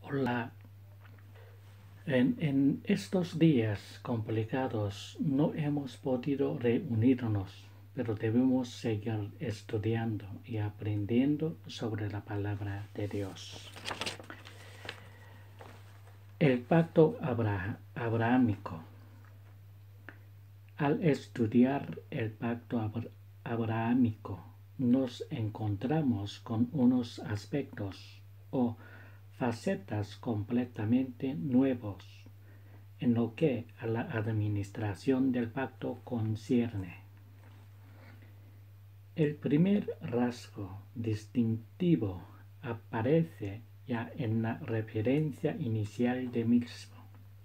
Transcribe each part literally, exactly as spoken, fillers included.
Hola. En, en estos días complicados no hemos podido reunirnos, pero debemos seguir estudiando y aprendiendo sobre la palabra de Dios. El pacto abra- abrahámico. Al estudiar el pacto abra- abrahámico, nos encontramos con unos aspectos o facetas completamente nuevos en lo que a la administración del pacto concierne. El primer rasgo distintivo aparece ya en la referencia inicial del mismo,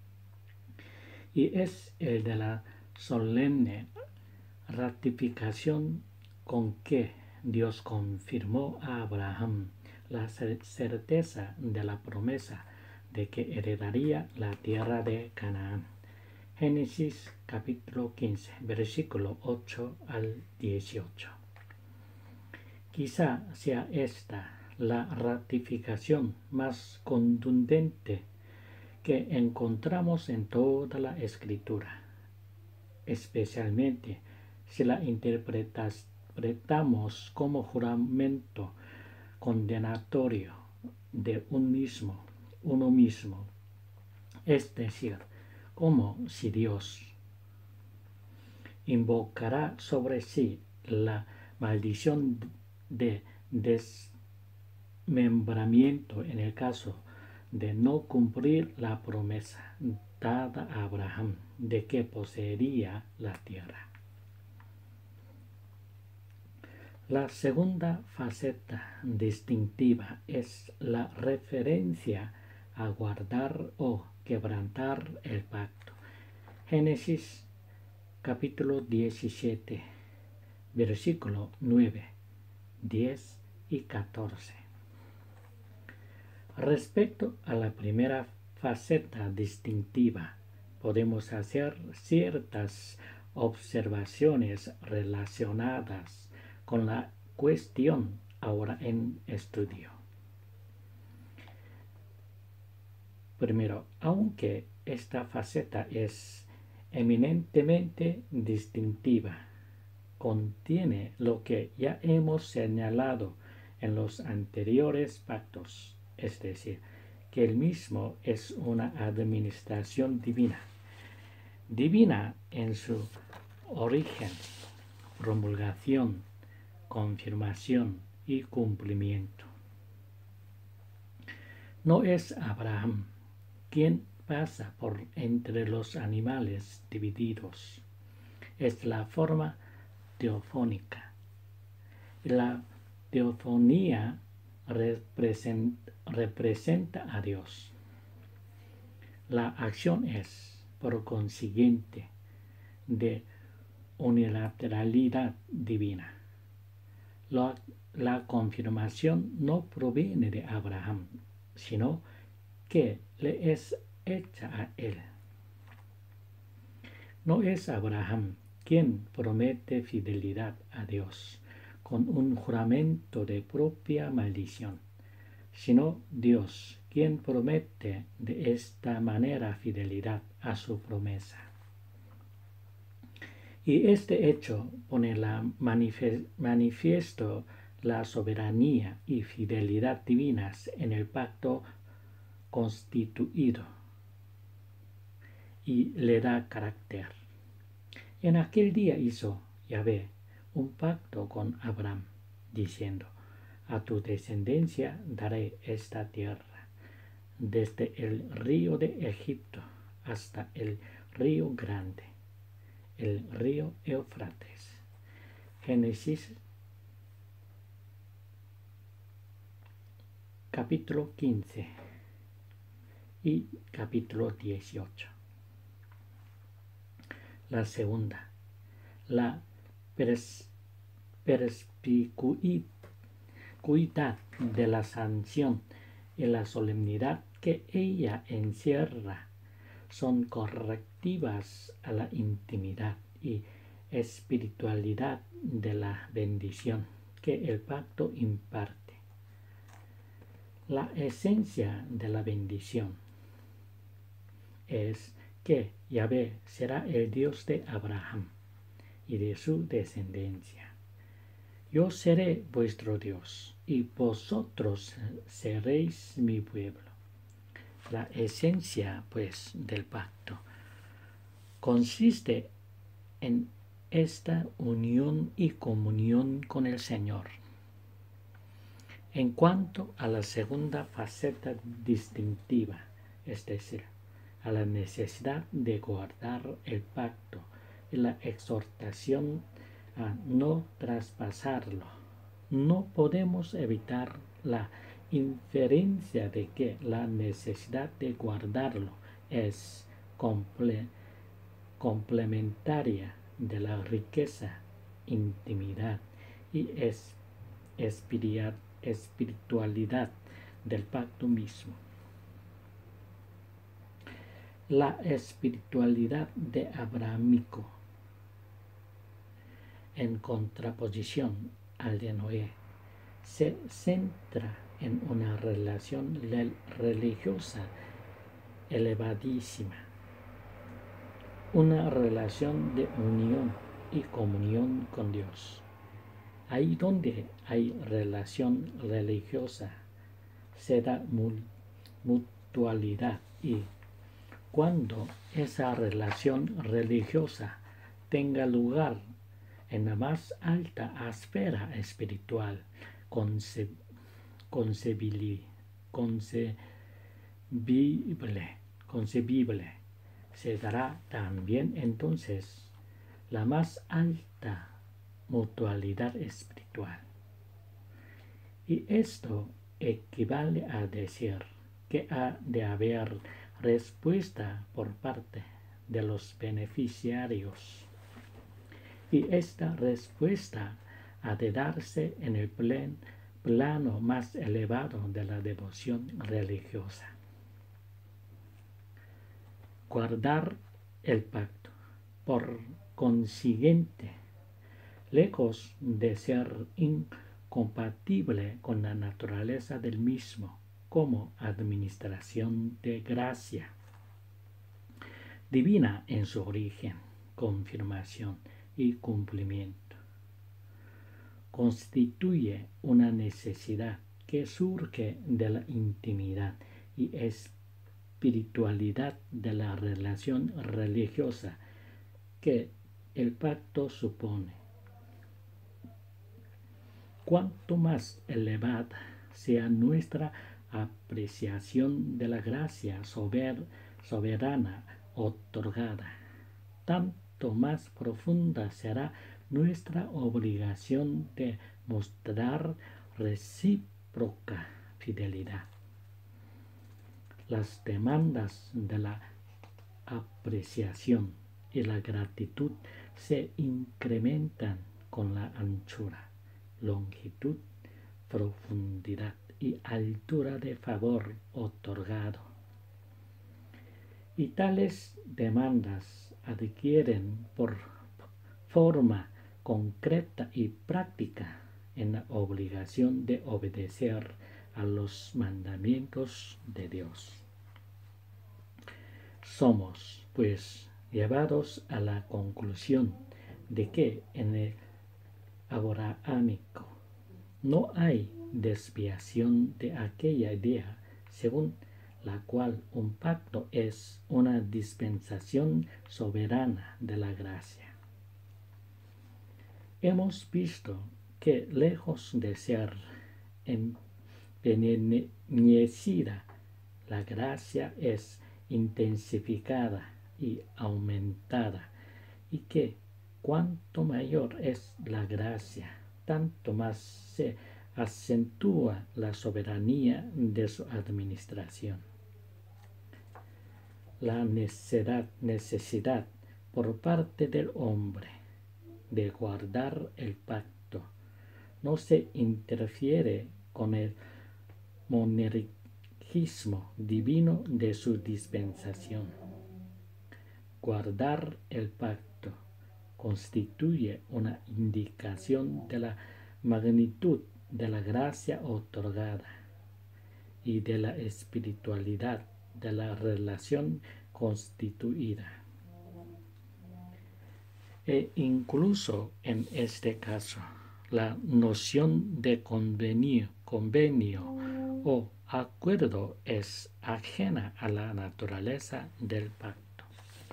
y es el de la solemne ratificación con que Dios confirmó a Abraham la certeza de la promesa de que heredaría la tierra de Canaán. Génesis capítulo quince, versículo ocho al dieciocho. Quizá sea esta la ratificación más contundente que encontramos en toda la Escritura, especialmente si la interpretamos como juramento condenatorio de un mismo, uno mismo, es decir, como si Dios invocará sobre sí la maldición de desmembramiento en el caso de no cumplir la promesa dada a Abraham de que poseería la tierra. La segunda faceta distintiva es la referencia a guardar o quebrantar el pacto. Génesis capítulo diecisiete, versículo nueve, diez y catorce. Respecto a la primera faceta distintiva, podemos hacer ciertas observaciones relacionadas con la cuestión ahora en estudio. Primero, aunque esta faceta es eminentemente distintiva, contiene lo que ya hemos señalado en los anteriores pactos, es decir, que el mismo es una administración divina, divina en su origen, promulgación, confirmación y cumplimiento. No es Abraham quien pasa por entre los animales divididos, es la forma teofónica. La teofonía representa, representa a Dios. La acción es, por consiguiente, de unilateralidad divina. La, la confirmación no proviene de Abraham, sino que le es hecha a él. No es Abraham quien promete fidelidad a Dios con un juramento de propia maldición, sino Dios quien promete de esta manera fidelidad a su promesa. Y este hecho pone la manifiesto la soberanía y fidelidad divinas en el pacto constituido y le da carácter. En aquel día hizo Yahvé un pacto con Abraham, diciendo: a tu descendencia daré esta tierra, desde el río de Egipto hasta el río grande, el río Éufrates. Génesis capítulo quince y capítulo dieciocho. La segunda, la pers perspicuidad de la sanción y la solemnidad que ella encierra son correctivas a la intimidad y espiritualidad de la bendición que el pacto imparte. La esencia de la bendición es que Yahvé será el Dios de Abraham y de su descendencia. Yo seré vuestro Dios, y vosotros seréis mi pueblo. La esencia, pues, del pacto consiste en esta unión y comunión con el Señor. En cuanto a la segunda faceta distintiva, es decir, a la necesidad de guardar el pacto y la exhortación a no traspasarlo, no podemos evitar la inferencia de que la necesidad de guardarlo es comple complementaria de la riqueza, intimidad y es, espiritualidad del pacto mismo. La espiritualidad de abrahámico, en contraposición al de Noé, se centra en una relación religiosa elevadísima, una relación de unión y comunión con Dios. Ahí donde hay relación religiosa, se da mutualidad, y cuando esa relación religiosa tenga lugar en la más alta esfera espiritual conce, concebible, concebible, concebible, se dará también entonces la más alta mutualidad espiritual. Y esto equivale a decir que ha de haber respuesta por parte de los beneficiarios. Y esta respuesta ha de darse en el plen, plano más elevado de la devoción religiosa. Guardar el pacto, por consiguiente, lejos de ser incompatible con la naturaleza del mismo como administración de gracia divina en su origen, confirmación y cumplimiento, constituye una necesidad que surge de la intimidad y espiritualidad de la relación religiosa que el pacto supone. Cuanto más elevada sea nuestra apreciación de la gracia sober, soberana otorgada, tanto más profunda será nuestra obligación de mostrar recíproca fidelidad. Las demandas de la apreciación y la gratitud se incrementan con la anchura, longitud, profundidad y altura de favor otorgado. Y tales demandas adquieren por forma concreta y práctica en la obligación de obedecer a los mandamientos de Dios. Somos, pues, llevados a la conclusión de que en el abrahámico no hay desviación de aquella idea según la cual un pacto es una dispensación soberana de la gracia. Hemos visto que lejos de ser empequeñecida, la gracia es intensificada y aumentada, y que cuanto mayor es la gracia, tanto más se acentúa la soberanía de su administración. La necesidad, necesidad por parte del hombre de guardar el pacto no se interfiere con el monergismo divino de su dispensación. Guardar el pacto constituye una indicación de la magnitud de la gracia otorgada y de la espiritualidad de la relación constituida. E incluso en este caso, la noción de convenio, convenio o acuerdo es ajena a la naturaleza del pacto.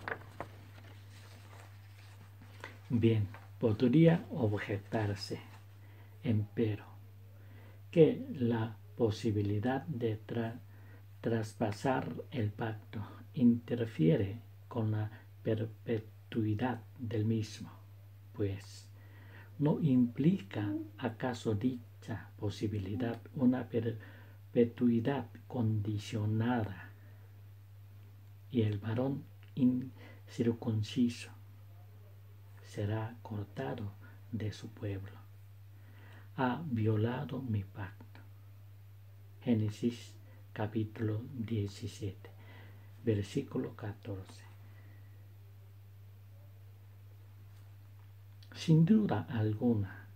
Bien, podría objetarse, empero, que la posibilidad de tra traspasar el pacto interfiere con la perpetuidad del mismo, pues ¿no implica acaso dicha posibilidad una perpetuidad condicionada? Y el varón incircunciso será cortado de su pueblo. Ha violado mi pacto. Génesis capítulo diecisiete, versículo catorce. Sin duda alguna,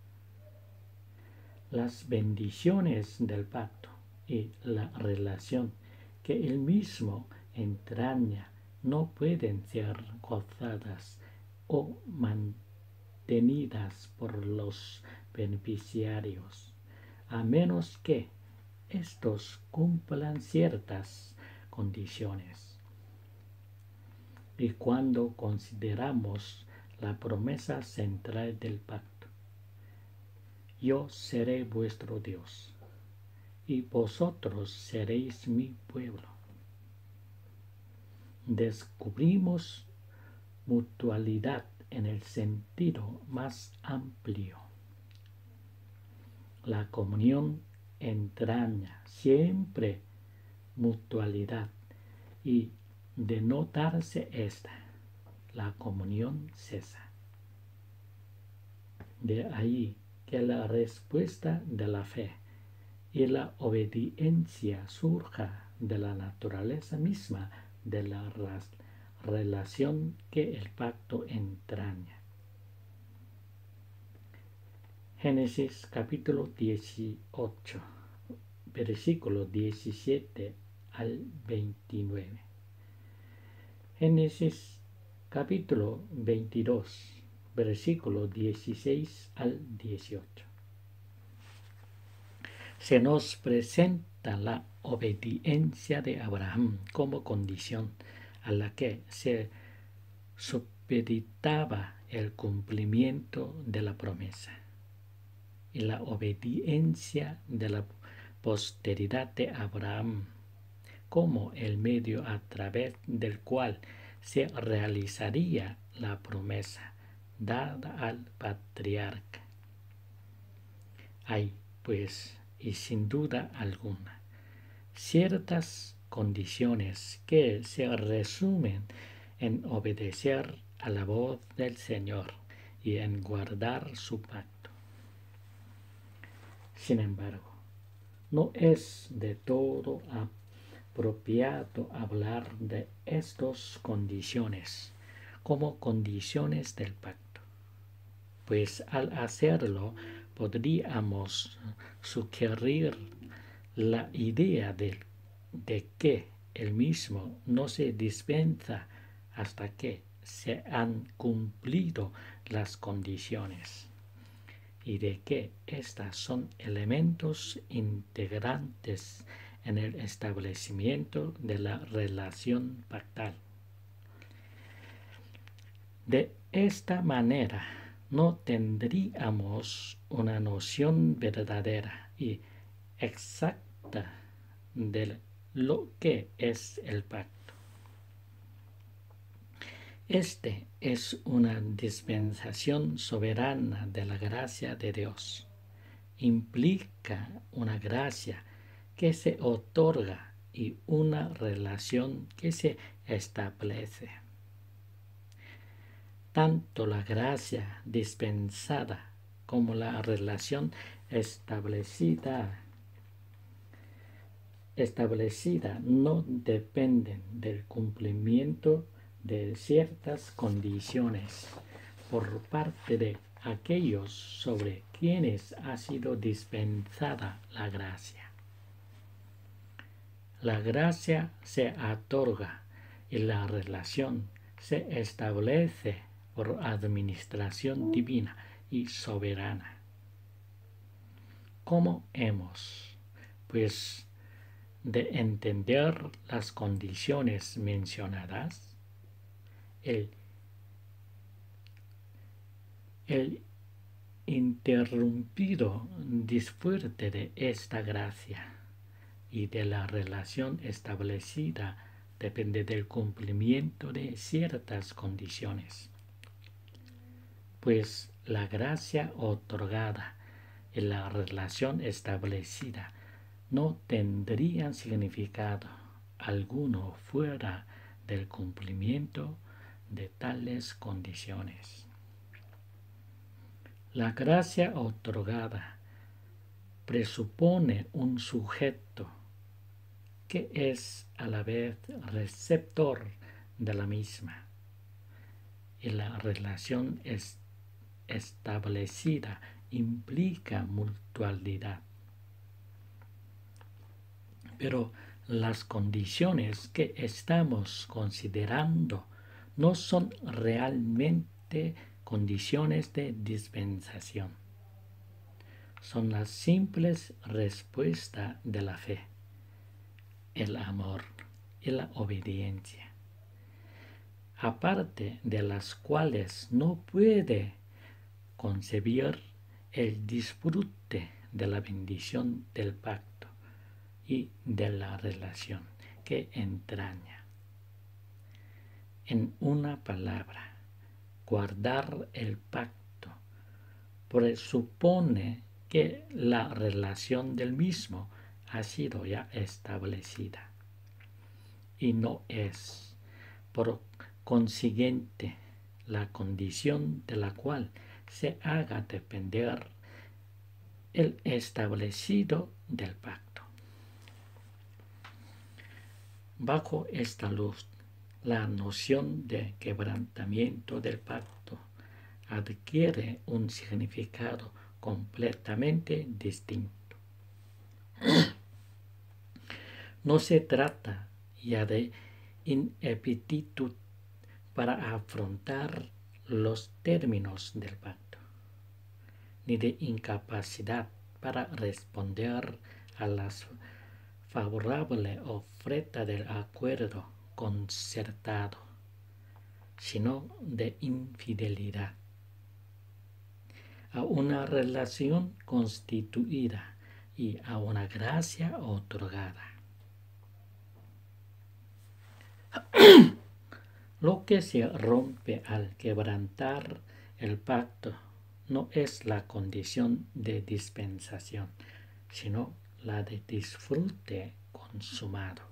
las bendiciones del pacto y la relación que él mismo entraña no pueden ser gozadas o mantenidas por los beneficiarios, a menos que estos cumplan ciertas condiciones. Y cuando consideramos la promesa central del pacto, yo seré vuestro Dios, y vosotros seréis mi pueblo, descubrimos mutualidad en el sentido más amplio. La comunión entraña siempre mutualidad, y de no darse esta, la comunión cesa. De ahí que la respuesta de la fe y la obediencia surja de la naturaleza misma de la relación que el pacto entraña. Génesis capítulo dieciocho, versículo diecisiete al veintinueve. Génesis capítulo veintidós, versículo dieciséis al dieciocho. Se nos presenta la obediencia de Abraham como condición a la que se supeditaba el cumplimiento de la promesa, y la obediencia de la posteridad de Abraham como el medio a través del cual se realizaría la promesa dada al patriarca. Hay, pues, y sin duda alguna, ciertas condiciones que se resumen en obedecer a la voz del Señor y en guardar su pacto. Sin embargo, no es de todo apropiado hablar de estas condiciones como condiciones del pacto, pues al hacerlo podríamos sugerir la idea de, de que el mismo no se dispensa hasta que se han cumplido las condiciones, y de que éstas son elementos integrantes en el establecimiento de la relación pactal. De esta manera no tendríamos una noción verdadera y exacta de lo que es el pacto. Este es una dispensación soberana de la gracia de Dios. Implica una gracia que se otorga y una relación que se establece. Tanto la gracia dispensada como la relación establecida, establecida no dependen del cumplimiento de ciertas condiciones por parte de aquellos sobre quienes ha sido dispensada la gracia. la gracia se otorga y la relación se establece por administración divina y soberana. ¿Cómo hemos, pues, de entender las condiciones mencionadas? El, el interrumpido disfrute de esta gracia y de la relación establecida depende del cumplimiento de ciertas condiciones, pues la gracia otorgada y la relación establecida no tendrían significado alguno fuera del cumplimiento de tales condiciones. La gracia otorgada presupone un sujeto que es a la vez receptor de la misma, y la relación es establecida implica mutualidad. Pero las condiciones que estamos considerando no son realmente condiciones de dispensación. Son las simples respuestas de la fe, el amor y la obediencia, aparte de las cuales no puede concebir el disfrute de la bendición del pacto y de la relación que entraña. En una palabra, guardar el pacto presupone que la relación del mismo ha sido ya establecida y no es, por consiguiente, la condición de la cual se haga depender el establecido del pacto. Bajo esta luz, la noción de quebrantamiento del pacto adquiere un significado completamente distinto. No se trata ya de ineptitud para afrontar los términos del pacto, ni de incapacidad para responder a las favorable oferta del acuerdo concertado, sino de infidelidad a una relación constituida y a una gracia otorgada. Lo que se rompe al quebrantar el pacto no es la condición de dispensación, sino la de disfrute consumado.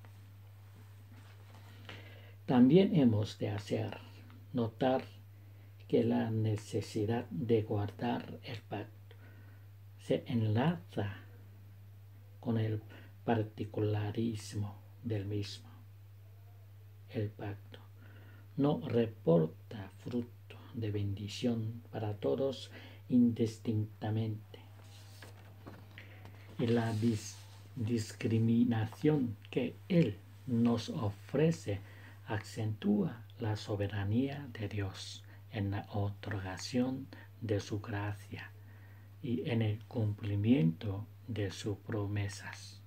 También hemos de hacer notar que la necesidad de guardar el pacto se enlaza con el particularismo del mismo. El pacto no reporta fruto de bendición para todos indistintamente, y la dis- discriminación que él nos ofrece acentúa la soberanía de Dios en la otorgación de su gracia y en el cumplimiento de sus promesas.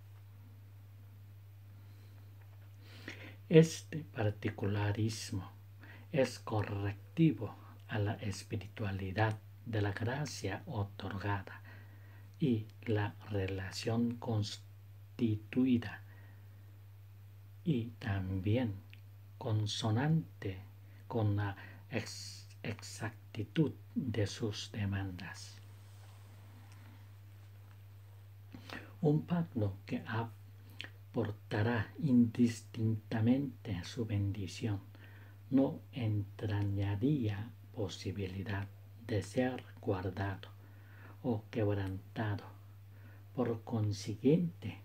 Este particularismo es correctivo a la espiritualidad de la gracia otorgada y la relación constituida, y también consonante con la ex- exactitud de sus demandas. Un pacto que aportará indistintamente su bendición no entrañaría posibilidad de ser guardado o quebrantado. Por consiguiente,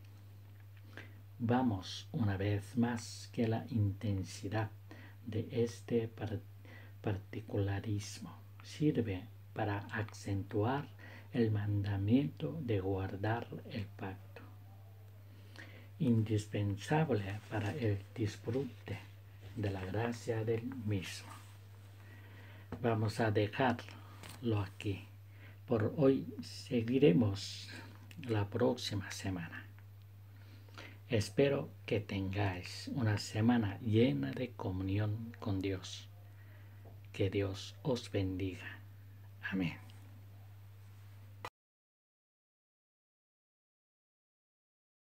vamos una vez más que la intensidad de este particularismo sirve para acentuar el mandamiento de guardar el pacto. indispensable para el disfrute de la gracia del mismo. Vamos a dejarlo aquí. Por hoy seguiremos la próxima semana. Espero que tengáis una semana llena de comunión con Dios. Que Dios os bendiga. Amén.